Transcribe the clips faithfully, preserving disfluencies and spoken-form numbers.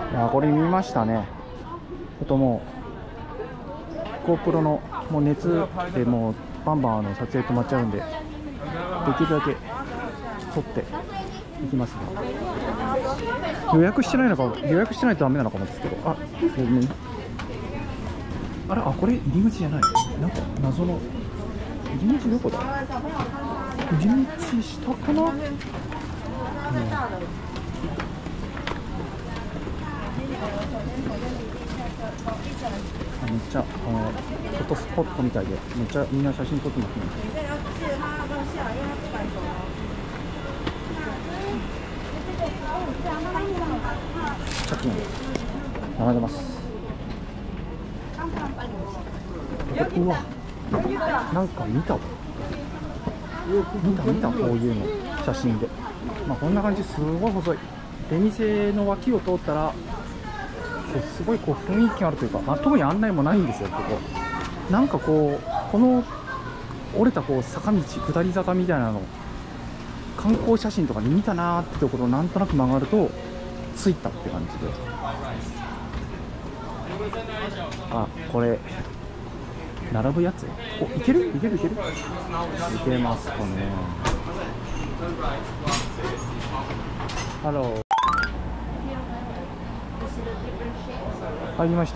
いやこれ見ましたね。ちょっともう GoPro のもう熱でもうバンバンあの撮影止まっちゃうんで、できるだけ撮っていきますが、予約してないのか予約してないとダメなのかもですけど、あ、それね、あれ、あ、これ入り口じゃない、なんか謎の入り口どこだ、入り口下かな、うん、めっちゃあのフォトスポットみたいで、めっちゃみんな写真撮ってますね。チャキン並んでます。うわ、なんか見たわ、見た見た、こういうの写真で、まあこんな感じ、すごい細い出店の脇を通ったらすごいこう雰囲気があるというか、まあ、特に案内もないんですよ。ここなんかこうこの折れたこう坂道下り坂みたいなの観光写真とかで見たなーってところをなんとなく曲がると着いたって感じで、あ、これ並ぶやつ、お、いけるいけるいけるいけますかね。ハロー、入りました。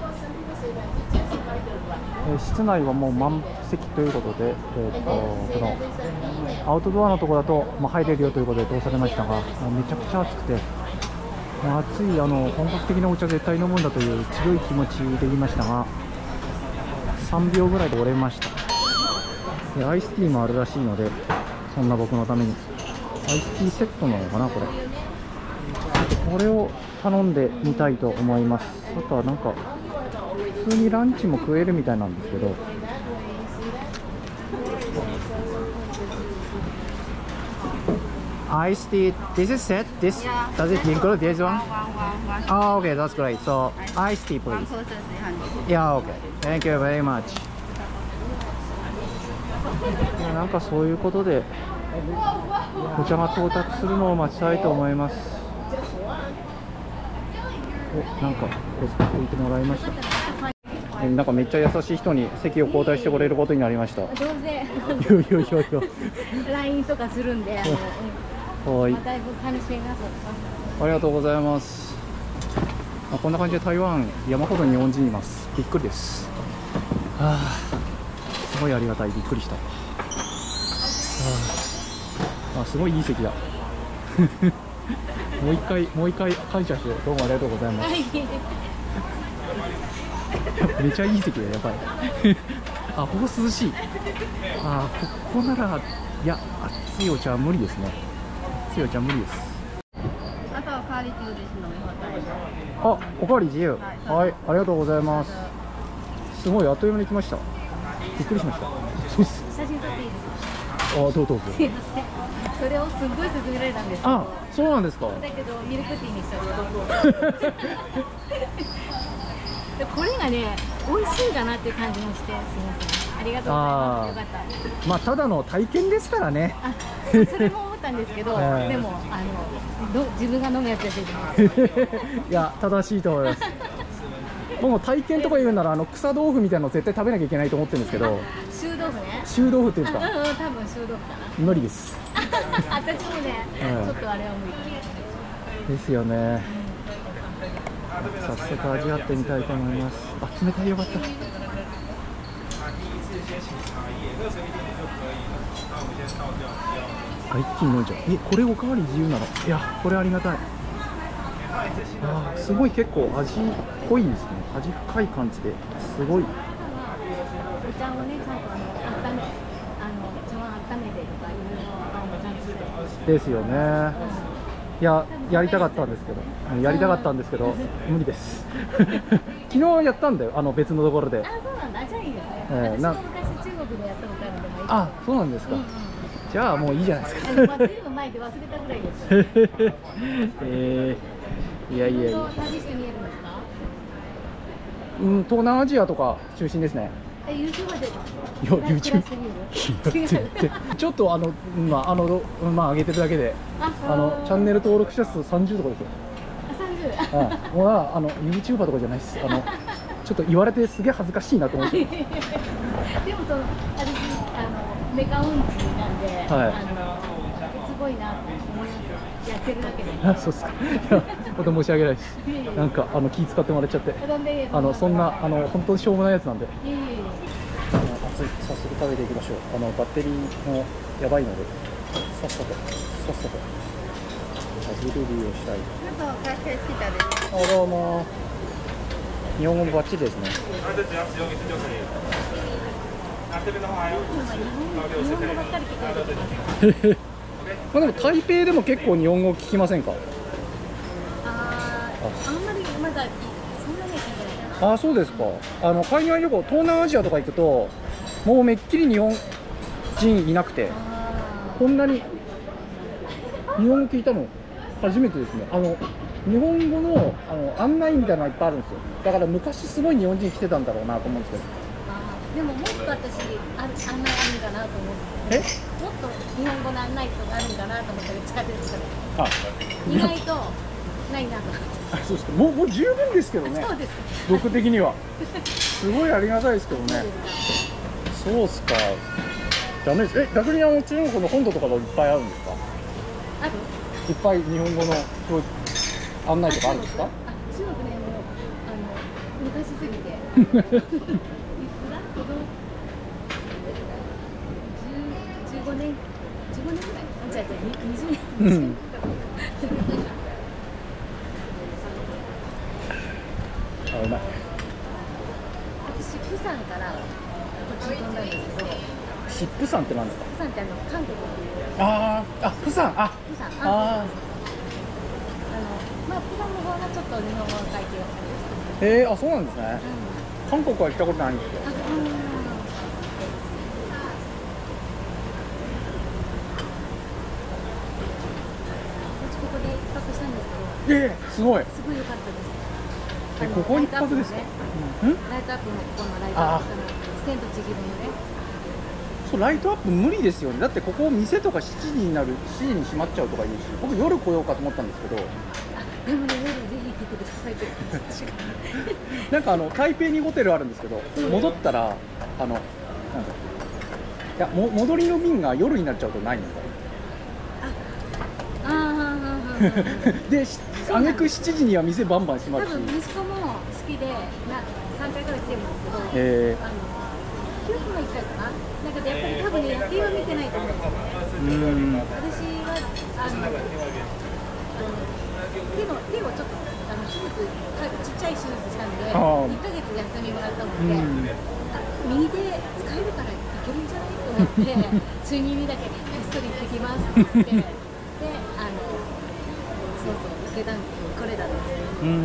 えー、室内はもう満席ということで、えー、とこのアウトドアのところだと、まあ、入れるよということで通されましたが、めちゃくちゃ暑くて、まあ、暑いあの本格的なお茶絶対飲むんだという強い気持ちでいましたが、さんびょうぐらいで折れました。でアイスティーもあるらしいので、そんな僕のためにアイスティーセットなのかな、これこれを頼んでみたいと思います。あとはなんか普通にランチも食えるみたいなんですけど、Iced tea, this is set, this, Yeah. does it include this one? One, one, one. Oh, okay, that's great. So, iced tea, One please. person three hundred. Yeah, okay. Thank you very much. いや、なんかそういうことでお茶が到達するのを待ちたいと思います。お、なんか置いてもらいました。え、なんかめっちゃ優しい人に席を交代してくれることになりました。 どうせいやいやいやいや。 ライン とかするんで、あの、 はい、 だいぶ関心がそう。 ありがとうございます。あ、こんな感じで台湾山ほど日本人います。びっくりです。はあ、すごいありがたい、びっくりした。はあ、あ、すごいいい席だ。もう一回もう一回感謝しよう。どうもありがとうございます。めちゃいい席だ、やばい。あ、ここ涼しい。あ、ここなら、いや、熱いお茶は無理ですね。熱いお茶は無理です。 あとはカーリー自由ですのみ放題。 あ、おかわり自由。 はい、 はい、ありがとうございます。すごいあっという間に来ました。びっくりしました。そうです。 写真撮っていいですか？ あ、どうぞどうぞ。 すいません。それをすっごい勧められたんですけど。 あ、そうなんですか。 だけどミルクティーにしちゃった。でこれがね、美味しいかなっていう感じもして、すみません。ありがとうございます。よかった。 まあただの体験ですからね。 あ、それも思ったんですけど、 えー、 でもあのど自分が飲むやつやってる。 いや、正しいと思います。僕も体験とか言うなら、あの草豆腐みたいなの絶対食べなきゃいけないと思ってるんですけど。 臭豆腐ね。 臭豆腐っていうんですか。 うんうん、多分臭豆腐かな。 無理です。 私もね、 うん、 ちょっとあれは無理ですよね。早速味わってみたいと思います。あ、冷たい、よかった。あ、一気に飲んじゃう。え、これおかわり自由なの？いや、これありがたい。あ、すごい結構味濃いですね。味深い感じですごい。 お茶をね、ちゃんとあの温め、あの茶碗温めてとかいろいろあのちゃんとしてですよね。いや、やりたかったんですけど、やりたかったんですけど無理です。昨日やったんだよ、あの別のところで。 あ、そうなんだ。じゃあいいですね。 えー、な私も昔中国でやったことあるのでもいい。 あ、そうなんですか。うんうん、じゃあもういいじゃないですか。 あの、まあ、ずいぶん前で忘れたぐらいです。 えー、いやいやいや。 旅して見えるんですか？ うん、東南アジアとか中心ですね。 え、YouTube で。 いや、YouTube。ちょっとあの、まあ、あの、まあ、上げてるだけで。あ、あの、チャンネル登録者数さんじゅうとかですよ。 あ、さんじゅううん、もうあの YouTuber とかじゃないです。あのちょっと言われてすげえ恥ずかしいなと思って。 でもその私あのメカ音痴なんで、はい、あのすごいなと思いますよ。やってるだけで。 あ、そうっすか。いや、また申し訳ないです。なんかあの気使ってもらっちゃって、あのそんなあの本当にしょうもないやつなんで。あの熱い、早速食べていきましょう。あのバッテリーもやばいので、さっさとさっさと味ルビーをしたい。あ、どうも。日本語もバッチリですね。まあでも台北でも結構日本語聞きませんか？ ああ、あんまりまだそんなに聞いてない。 ああ、そうですか。あの海外旅行、東南アジアとか行くともうめっきり日本人いなくて、こんなに日本語聞いたの初めてですね。あの日本語の、あの案内みたいなのがいっぱいあるんですよ。だから昔すごい日本人来てたんだろうなと思うんですけど。 でももっと私ある案内あるんかなと思って。え？もっと日本語の案内とかあるんかなと思ったけど、地下鉄とかで。あ、意外とないなと思って。 あ、そうですか。もうもう十分ですけどね。 そうですか。 僕的にはすごいありがたいですけどね。そうっすか。ダメです。え、逆にあの中国の本土とかがいっぱいあるんですか？ ある？ いっぱい日本語の案内とかあるんですか？ あ、中国ね、もうあの昔すぎて。じゅうごねん、じゅうごねんぐらい。あ、違う違う、にじゅうねん。うん。 あ、うまい。 私、釜山からこっちに飛んだんですけど。 シップ山って何ですか？ 釜山ってあの韓国っていう。 ああ、あ、釜山、あ、 釜山、ああ。まあ、プラの方がちょっと日本語が書いてる感じです。 へえ、あ、そうなんですね。うん、韓国は行ったことないんですよ。私ここで一泊したんですけど。ええ、すごい。すごい良かったです。え、ここ一泊ですか？うん？ライトアップもここのライトアップの千と千尋のね。そう、ライトアップ無理ですよね。だってここ店とかしちじになる、しちじに閉まっちゃうとか言うし、僕夜来ようかと思ったんですけど。でもね、夜ぜひ来てくださいって。なんかあの台北にホテルあるんですけど、戻ったらあのなんかいやも戻りの便が夜になっちゃうとないんですか？あああ。で、あげくしちじには店バンバン閉まるし。多分息子も好きでなさんかいから来てるんですけど、えー、あのきゅうふんはいっかいかな。なんかやっぱり多分ね、野球は見てないと思うんですよね。うん。私はあの。手の手をちょっとあの手術、ちっちゃい手術したんで、いっかげつ休みもらったので、うん、右手使えるからいけるんじゃないと思って、中に耳だけこっそり行ってきますって言って、で、あの、そうそう、受けたんですけど、これだったんですよ。うん。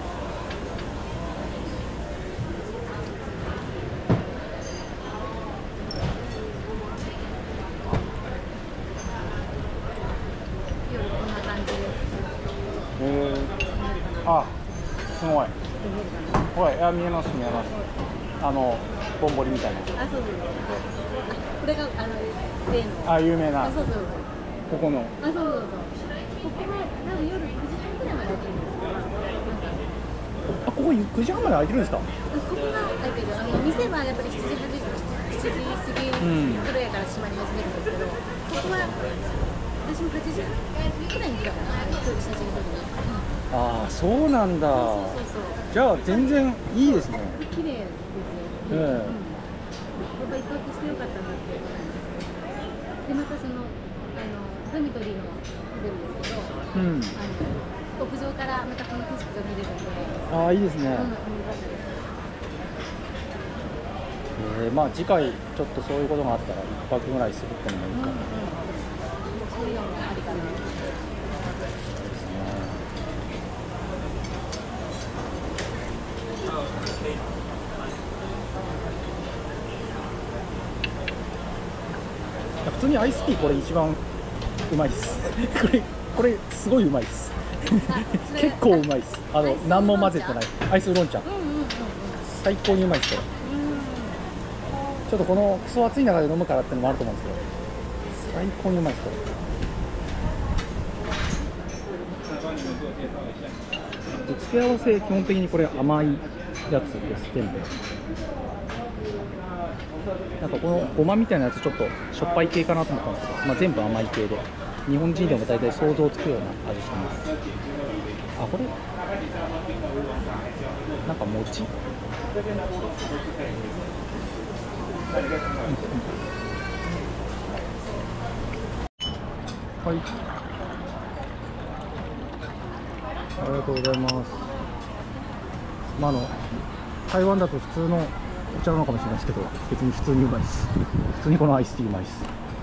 あ、すごい。ほら、いや、見えます、見えます。あの、ぼんぼりみたいな。あ、そうそう。これが、あの、例の。あ、有名な。あ、そうそう。ここの。あ、そうそうそう。ここは、多分夜くじはんくらいまで開いてるんですけど。あ、ここくじはんまで開いてるんですか。ここが開いてる。あの、店はやっぱりしちじはちじ、しちじ過ぎくらいから閉まり始めるんですけど。ここは。私もはちじはんくらいに来たかな。一人写真撮りに。ああ、そうなんだ。そうそうそう。じゃあ全然いいですね。綺麗ですよ。うん。やっぱ一泊してよかったなって。でまたそのあのドミトリーのホテルですけど、うん、あの屋上からまたこの景色が見れるので。ああ、いいですね。うん、よかったです。えー、まあ次回ちょっとそういうことがあったら一泊ぐらいするってのもいいかな。うんうん、そういうのもありかな。普通にアイスティーこれ一番うまいです。これこれすごいうまいです。結構うまいです。あの何も混ぜてないアイスウーロン茶。最高にうまいですこれ。ちょっとこのクソ暑い中で飲むからってのもあると思うんですけど、最高にうまいですこれ。 で付け合わせ基本的にこれ甘いやつです。全部なんかこのごまみたいなやつちょっとしょっぱい系かなと思ったんですけど、まあ、全部甘い系で日本人でも大体想像つくような味してます。あ、これなんか餅はい、ありがとうございます。まあ、あの台湾だと普通のお茶なのかもしれないですけど、別に普通にうまいです。普通にこのアイスティーうまいです。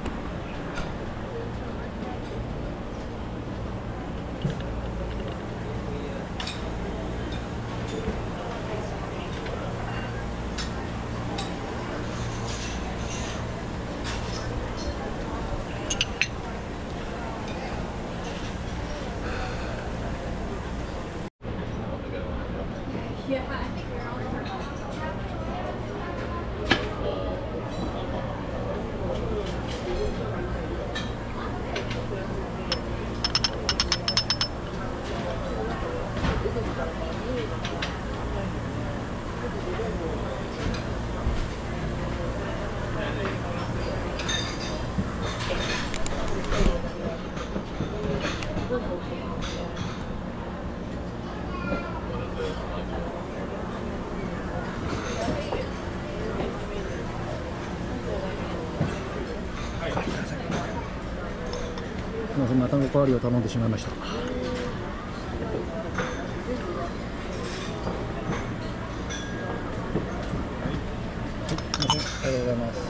すみません、またおかわりを頼んでしまいました。はい、ありがとうございます。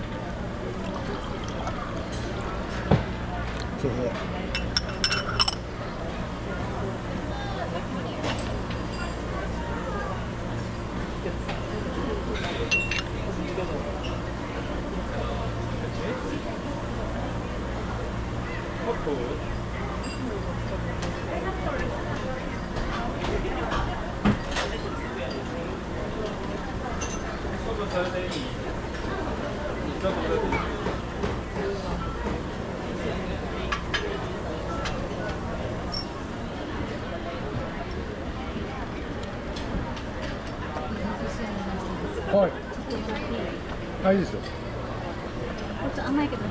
はい。あ、いいですよ。 ちょっと甘いけど、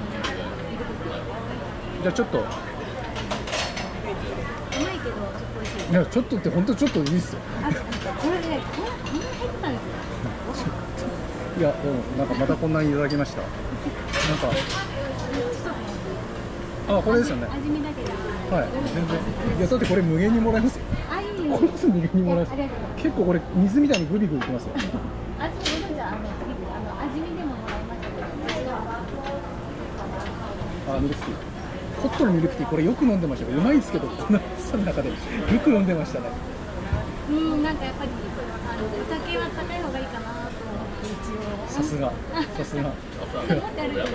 じゃあちょっと。 甘いけどちょっと美味しい。 いや、ちょっとって本当ちょっといいですよ。 あ、これね、こんこんな入ってたんですよ。 いや、でもなんかまたこんなにいただきました。なんか。あ、これですよね。 味見だけど。 はい、全然。いや、だってこれ無限にもらえますよ。 あ、いい。 これ無限にもらえます。結構これ水みたいにグビグビいきますよ。 味見じゃあの次あの味見でももらいましたけど。 あ、ミルクティー。ホットのミルクティーこれよく飲んでましたけど、うまいですけど、この暑さの中でよく飲んでましたね。 うん、なんかやっぱりあのお酒は高い方がいいかなと思って一応。 さすが、さすが。 持って歩くのは冷たい水。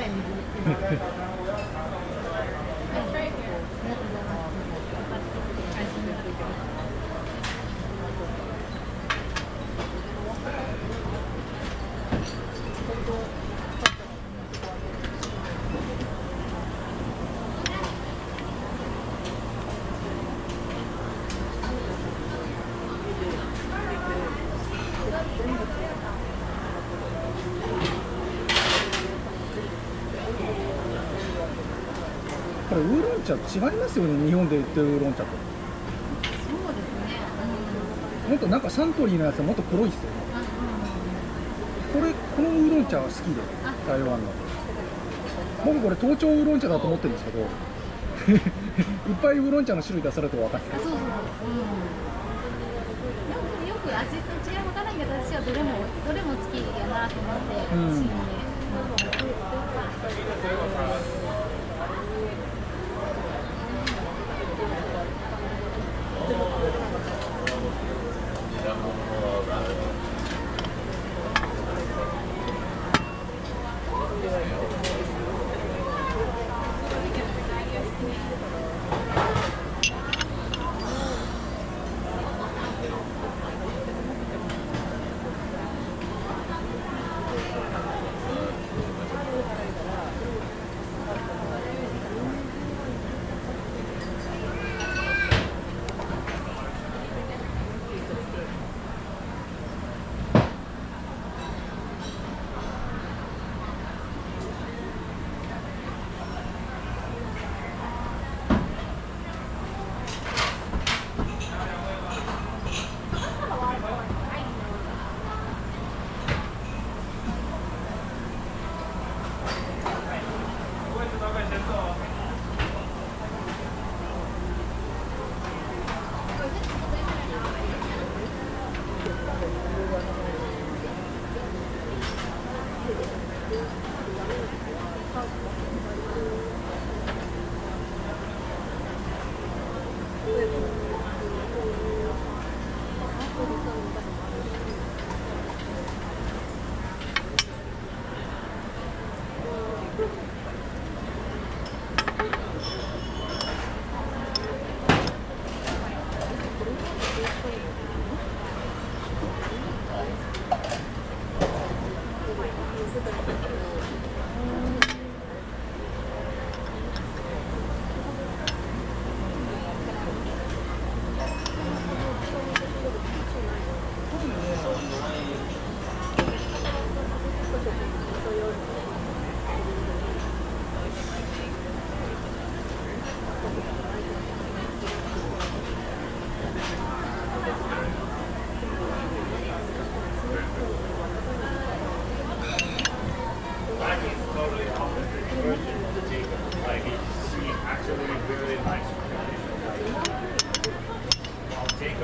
これウーロン茶違いますよね、日本で売ってるウーロン茶と。 そうですね。 もっとなんかサントリーのやつはもっと黒いっすよね。これ、このウーロン茶は好きで、台湾の。僕これ東京ウーロン茶だと思ってるんですけどいっぱいウーロン茶の種類出されると分かんない。 そうそうそう。うん。よくよく味と違い分からないけど、私はどれもどれも好きやなと思って、 うん、 好きで。 こ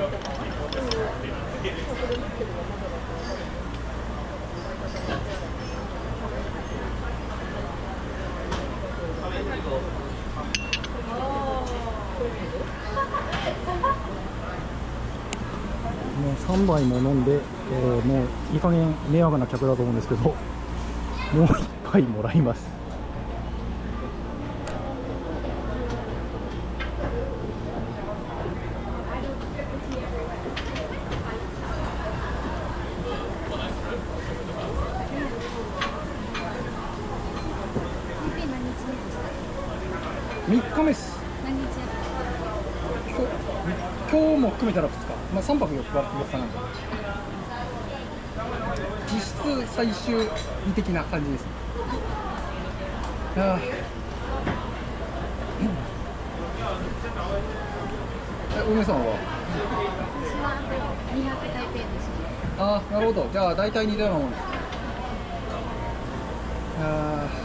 もうさんばいも飲んで、えー、もういい加減迷惑な客だと思うんですけど、もういっぱいもらいます。みっかめっす。 何日やった？ 今日も含めたらふつか、まあ、さんぱくよっかよっかなんで、実質最終日的な感じです。あえ、梅さんは？ 私はにひゃく台北です。 ああ、なるほど。じゃあ大体似たようなもんです。ああ。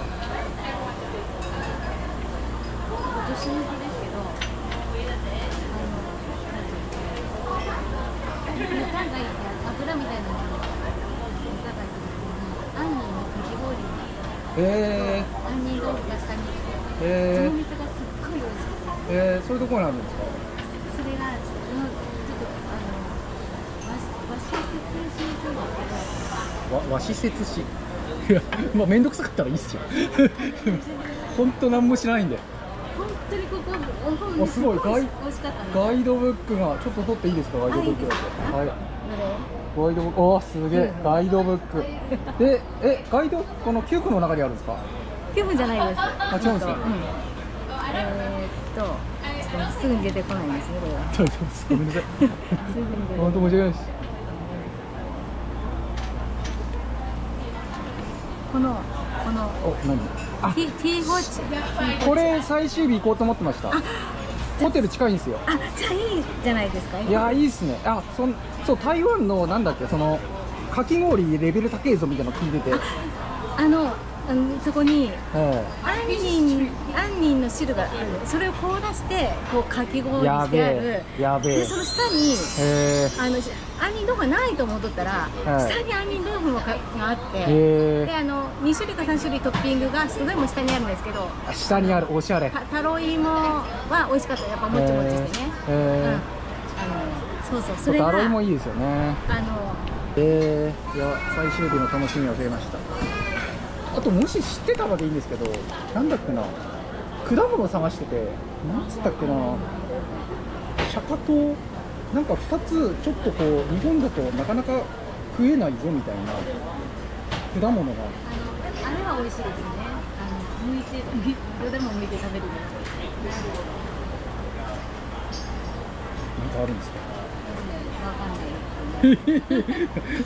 女子向けですけど、あの、豚がいて油みたいなのが豚がいて、杏仁のかき氷、 えー、 杏仁豆腐が下に来て、 えー、 その店がすっごい美味しくて、 えー、そういうところにあるんですか？ それが、うん、ちょっとあの和和紙節市というか、 わ和紙節市。いや、まあ面倒くさかったらいいっすよ。本当何も知らないんで。 本当にここ、 おすごいガイ、 美味しかったね。 ガイドブックがちょっと取っていいですか？ガイドブックだと。はい。 どれ？ ガイドブック、おーすげえ、ガイドブック。で、え、ガイドこのきゅうこの中にあるんですか？ きゅうふんじゃないです。 あ、違うんですか？ うん。えーっと、ちょっとすぐに出てこないんですね、これは。 大丈夫です。ごめんなさい。 すぐに出てこ本当申し訳ないです。 この、この、 お、何？あ、 ティー、ティーゴチ。 これ最終日行こうと思ってました。ホテル近いんですよ。 あ、じゃあいいじゃないですか。 いやー、いいっすね。あ、そん、そう、台湾のなんだっけ、そのかき氷レベル高いぞみたいなの聞いてて。 あの、あのそこにえ杏仁、杏仁の汁がある。それを凍らしてこうかき氷やべしてある。 え、やべえ。 でその下にへあの杏仁豆腐がないと思っとったら、 はい下に杏仁豆腐もかがあって、 え。 であのに種類かさん種類トッピングがそれも下にあるんですけど、 あ、下にあるおしゃれ。 たタロイモは美味しかった。やっぱもちもちしてね。 へうん、 え。 あのそうそう、それがタロイモいいですよね。 あのえー、いや最終日の楽しみが増えました。あともし知ってたらでいいんですけど、なんだっけな、果物探してて、なんつったっけな、シャカトウ、なんかふたつちょっとこう日本だとなかなか食えないぞみたいな果物が。 あのあれは美味しいですよね。あの剥いてどれも剥いて食べる。 なんかあるんですか？ わかんない。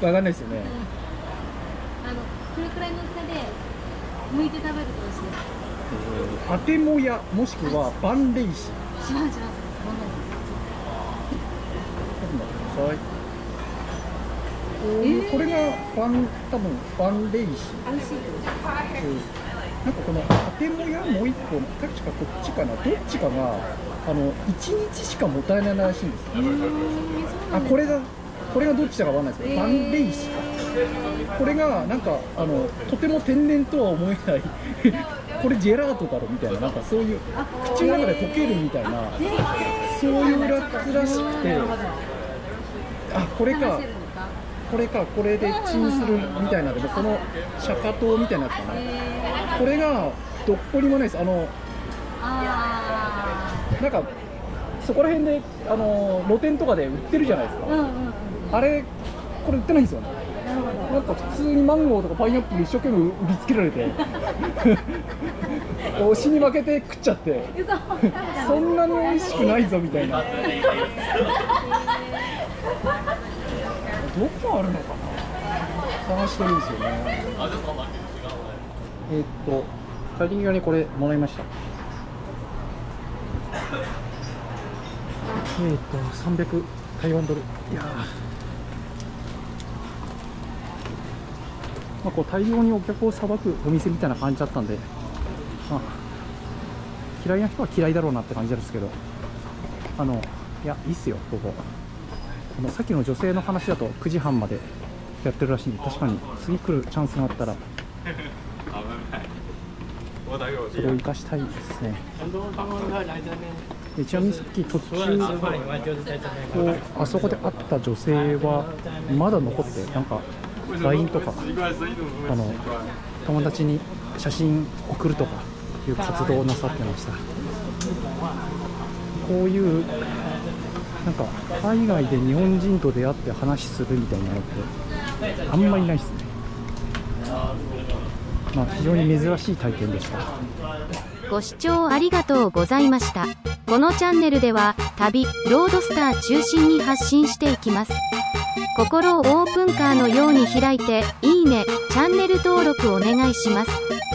わかんないですよね。 あのこれくらいの大きさで剥いて食べると美味しいです。 えー、アテモヤもしくはバンレイシ。 違う違う。ごめんなさい。 はい。えー、これがバン、多分バンレイシ。 美味しいです。 なんかこのアテモヤもう一個、確かこっちかな、どっちかがあの一日しかもたえないらしいんですよ。あ、これがこれがどっちだかわかんないですけど、バンレイシか。これがなんかあのとても天然とは思えないこれジェラートだろみたいな、なんかそういう口の中で溶けるみたいな、そういうやつらしくて、あ、これかこれかこれでチンするみたいな。でもこのシャカトウみたいなやつかな、これがどっこにもないです。あのなんかそこら辺であの露店とかで売ってるじゃないですか。 うんうんうん、 あれこれ売ってないんですよね。なんか普通にマンゴーとかパイナップル一生懸命売りつけられて推しに負けて食っちゃってそんなに美味しくないぞみたいな。どこあるのかな、探してるんですよね。えーっと帰り際にこれもらいました。えーっとさんびゃく台湾ドル。いやー、まあ、こう大量にお客をさばくお店みたいな感じだったんで、まあ、嫌いな人は嫌いだろうなって感じですけど、あのいやいいっすよここ。 このさっきの女性の話だとくじはんまでやってるらしいんで、確かに次来るチャンスがあったらそれを生かしたいですね。でちなみにさっき途中こうあそこで会った女性はまだ残って、なんか ライン とかあの友達に写真送るとかいう活動をなさってました。こういうなんか海外で日本人と出会って話するみたいなのってあんまりないですね。まあ、非常に珍しい体験でした。 ご視聴ありがとうございました。このチャンネルでは旅、ロードスター中心に発信していきます。心をオープンカーのように開いて、いいね、チャンネル登録お願いします。